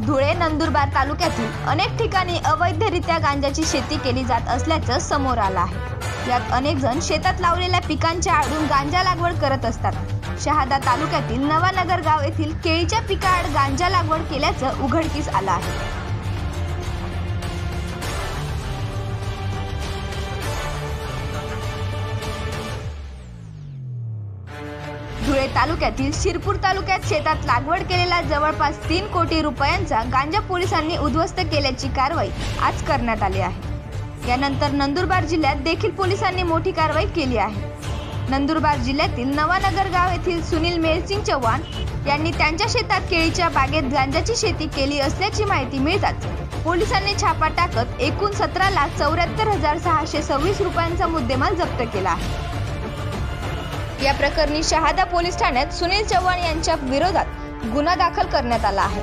धुळे नंदुरबार तालुक्यातील अनेक ठिकाणी अवैधरित्या गांजाची शेती केली जात असल्याचं समोर आलं आहे। यात अनेक जण शेतात लावलेल्या पिकांच्या आडून गांजा लागवड करत असतात। शहादा तालुक्यातील नवानगर गाव येथील केळीच्या पिकाआड गांजा लागवड केल्याचं उघडकीस आलं आहे। धुळे तालुक्यातील शिरपूर तालुक्यात शेतात लागवड केलेला जवळपास 3 कोटी रुपयांचा गांजा पोलिसांनी उद्ध्वस्त केल्याची कारवाई आज करण्यात आली आहे। यानंतर नंदुरबार जिल्ह्यात देखील पोलिसांनी मोठी कारवाई केली आहे। नंदुरबार जिल्ह्यातील नवानगर गाव येथील सुनील मेरसिंग चव्हाण यांनी त्यांच्या शेतात केळीच्या बागेत गांजाची शेती केली असल्याची माहिती मिळताच पोलिसांनी छापा टाकत एकूण 17,74,626 रुपयांचा मुद्देमाल जप्त केला आहे। या प्रकरणी शहादा पोलीस ठाण्यात सुनील चव्हाण यांच्या विरोधात गुन्हा दाखल करण्यात आला आहे।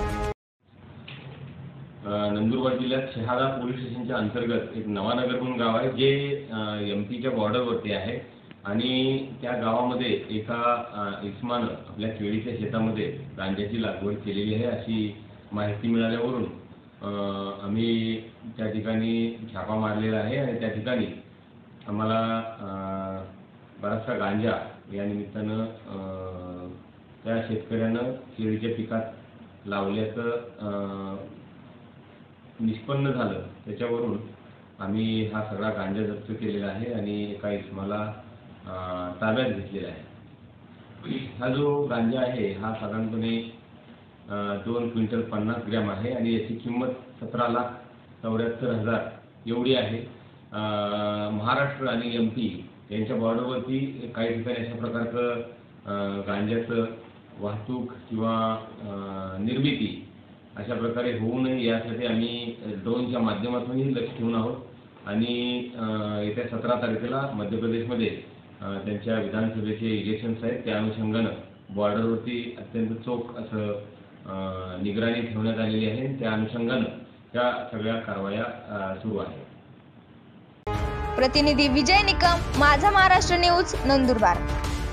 नंदुरबार जिल्ह्यात शहादा पोलीस स्टेशनच्या अंतर्गत एक नवानगर म्हणून गाव आहे जे एमपीच्या बॉर्डरवरती आहे आणि त्या गावामध्ये एका इसमानं आपल्या केळीच्या शेतामध्ये गांजाची लागवड केलेली आहे अशी माहिती मिळाल्यावरून आम्ही त्या ठिकाणी छापा मारलेला आहे आणि त्या ठिकाणी आम्हाला बराचसा गांजा या निमित्तानं त्या शेतकऱ्यानं केळीच्या पिकात लावल्याचं निष्पन्न झालं। त्याच्यावरून आम्ही हा सगळा गांजा जप्त केलेला आहे आणि एका इसमाला ताब्यात घेतलेला आहे। हा जो गांजा आहे हा साधारणपणे 2 क्विंटल 50 ग्रॅम आहे आणि याची किंमत 17,74,000 एवढी आहे। महाराष्ट्र आणि MP यांच्या बॉर्डरवरती काही ठिकाणी अशा प्रकारचं गांजाचं वाहतूक किंवा निर्मिती अशा प्रकारे होऊ नये यासाठी आम्ही ड्रोनच्या माध्यमातूनही लक्ष ठेवून आहोत आणि येत्या 17 तारखेला मध्य प्रदेशमध्ये त्यांच्या विधानसभेचे इलेक्शन्स आहेत त्या अनुषंगानं बॉर्डरवरती अत्यंत चोख असं निगराणी ठेवण्यात आलेली आहे। त्या अनुषंगानं त्या सगळ्या कारवाया सुरू आहेत। प्रतिनिधी विजय निकम, माझा महाराष्ट्र न्यूज, नंदुरबार।